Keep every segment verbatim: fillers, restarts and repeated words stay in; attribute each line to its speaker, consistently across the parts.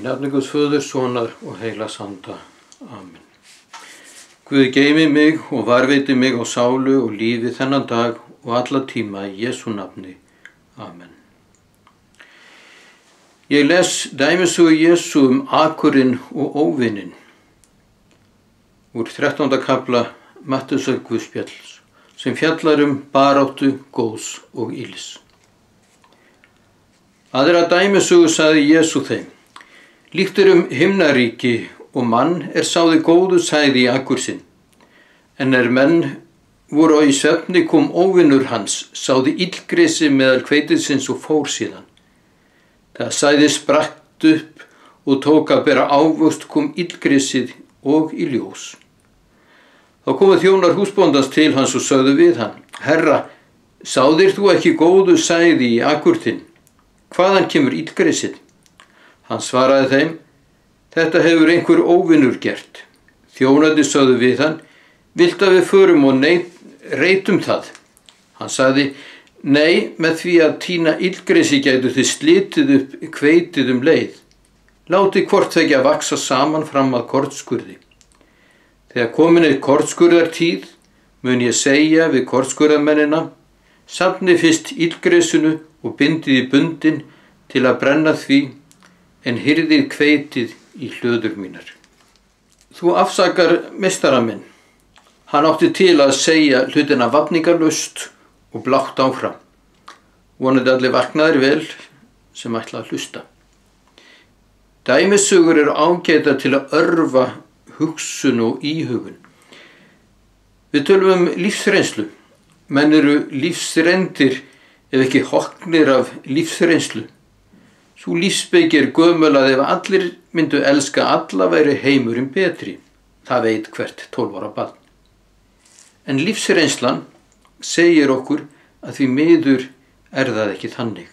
Speaker 1: nafni Guðs Föður, Sonar og heilags anda. Amen. Guð geymi mig og varveiti mig á sálu og lífi þennan dag og alla tíma í Jesú nafni. Amen. Ég les dæmisögu Jesú um akurinn og óvininn úr þrettánda kafla Mattheusar Guðspjalls sem fjallar um baráttu góðs og ills. Aðra dæmisögu sagði Jesú þeim: líkt er um himnaríki og mann er sáði góðu sæði í akur sinn, en er menn voru á í svefni kom óvinur hans, sáði illgresi meðal hveitiðsins og fór síðan. Það sæði spratt upp og tók að bera ávöxt kom illgresið og í ljós. Þá komu þjónar húsbóndans til hans og sögðu við hann: Herra, sáðir þú ekki góðu sæði í akur þinn? Hvaðan kemur illgresið? Hann svaraði þeim: þetta hefur einhver óvinur gert. Þjónarnir sögðu við hann: vilt að við förum og neit, reytum það? Hann sagði: nei, með því að tína illgresi gætu þið slitið upp hveitið um leið. Látið hvort tveggja vaxa saman fram að kornskurði. Þegar komin er kornskurðartíð, mun ég segja við kornskurðarmennina: safnið fyrst illgresinu og bindið í bundin til að brenna því, en hirðið hveitið í hlöður mínar. Þú afsakar meistara minn. Hann átti til að segja hlutina vafningarlaust og blátt áfram. Vonandi allir vaknaðir vel sem ætla að hlusta. Dæmisögur eru ágæta til að örva hugsun og íhugun. Við tölum um lífsreynslu. Menn eru lífsreyndir ef ekki hoknir af lífsreynslu. Sú lífsspeki er gömul að ef allir myndu elska alla væri heimurinn betri. Það veit hvert tólf ára barn. En lífsreynslan segir okkur að því miður er það ekki þannig.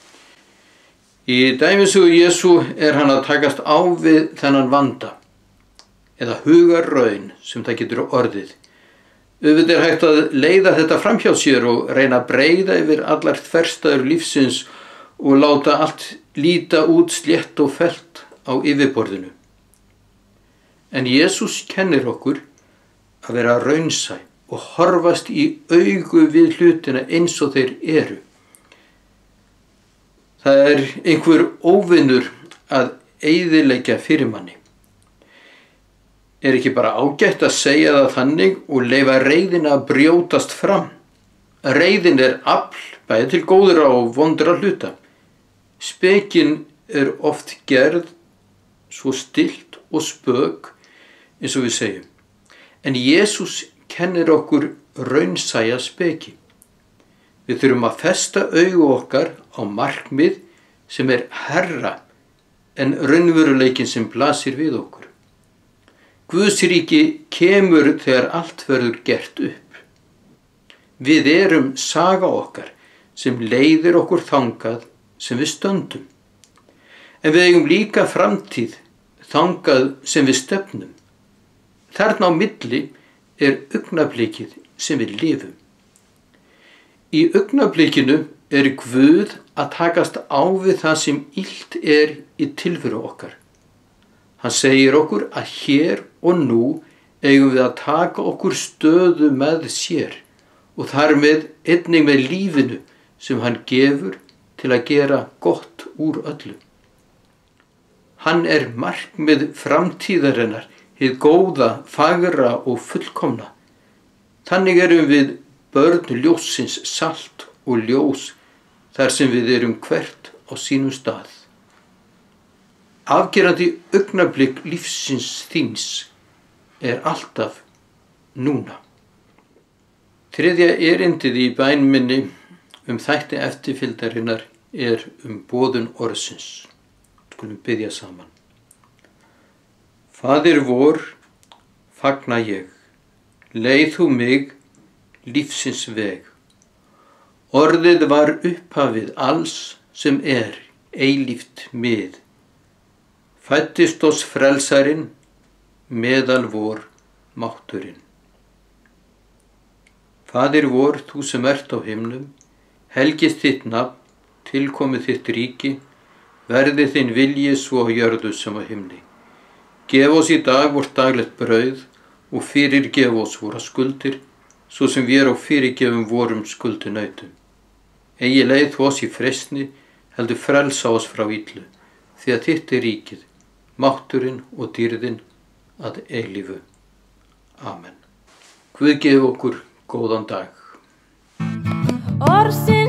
Speaker 1: Í dæmisögu Jesú er hann að takast á við þennan vanda, eða hugarraun sem það getur orðið. Auðvitað er hægt að leiða þetta framhjá sér og reyna að breiða yfir allar þverstæður lífsins og láta allt líta út slétt og fellt á yfirborðinu. En Jesús kennir okkur að vera raunsæ og horfast í augu við hlutina eins og þeir eru. Það er einhver óvinur að eyðileggja fyrir manni. Er ekki bara ágætt að segja það þannig og leyfa reiðina að brjótast fram? Reiðin er afl, bæði til góðra og vondra hluta. Spekin er oft gerð svo stillt og spök eins og við segjum. En Jesús kennir okkur raunsæja speki. Við þurfum að festa augu okkar á markmið sem er hærra en raunveruleikin sem blasir við okkur. Guðs ríki kemur þegar allt verður gert upp. Við erum saga okkar sem leiðir okkur þangað sem við stöndum. En við eigum líka framtíð þangað sem við stefnum. Þarna á milli er augnablikið sem við lifum. Í augnablikinu er Guð að takast á við það sem illt er í tilveru okkar. Hann segir okkur að hér og nú eigum við að taka okkur stöðu með sér og þar með einnig með lífinu sem hann gefur til að gera gott úr öllu. Hann er markmið framtíðarinnar, hið góða, fagra og fullkomna. Þannig erum við börn ljóssins, salt og ljós þar sem við erum hvert á sínum stað. Afgerandi augnablik lífsins þíns er alltaf núna. Þriðja erindið í bæn minni um þætti eftirfylgdarinnar er um boðun orðsins. Skulum biðja saman. Faðir vor, fagna ég, leið þú mig lífsins veg. Orðið var upphafið alls sem er, eilíft mið. Fæddist oss frelsarinn, meðal vor mátturinn. Faðir vor, þú sem ert á himnum, helgist þitt nafn, tilkomið þitt ríki, verði þinn vilji svo á jörðu sem á himni. Gef oss í dag vort daglegt brauð og fyrirgef oss vorar skuldir, svo sem við og fyrirgefum vorum skuldinautum. Eigi leið þú oss í freistni, heldur frelsa oss frá illu, því að þitt er ríkið, mátturinn og dýrðin að eilífu. Amen. Guð gefi okkur góðan dag. Orðsins